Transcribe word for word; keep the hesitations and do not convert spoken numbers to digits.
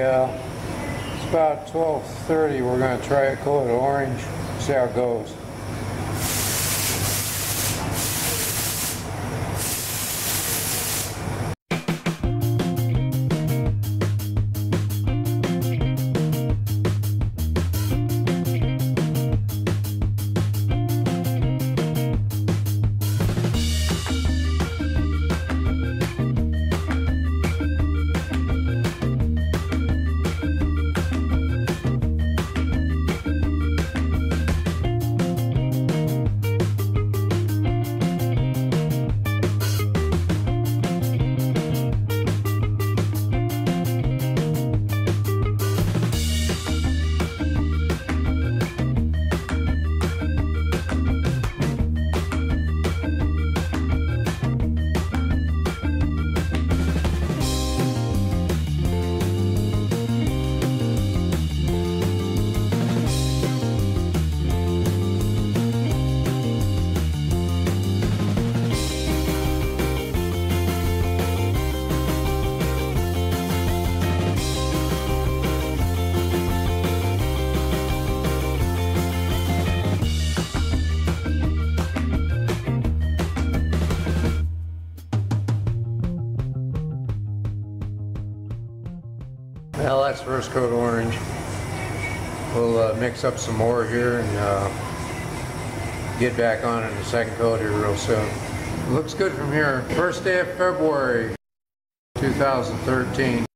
uh, it's about twelve thirty. We're going to try it coated orange, see how it goes. Well, that's first coat orange. We'll uh, mix up some more here and uh, get back on in the second coat here real soon. Looks good from here. First day of February two thousand thirteen.